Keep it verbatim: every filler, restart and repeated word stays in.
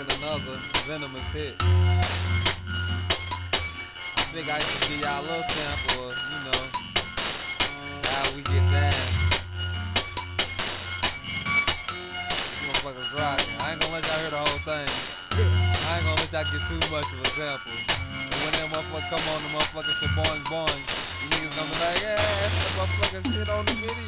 with another venomous hit. I think I used to give y'all a little sample of, you know, how we get down. Motherfuckers rockin'. I ain't gonna let y'all hear the whole thing. I ain't gonna let y'all get too much of a sample. And when that motherfucker come on, the motherfuckers say boing boing, you niggas gonna be like, yeah, that's the motherfucker shit on the video.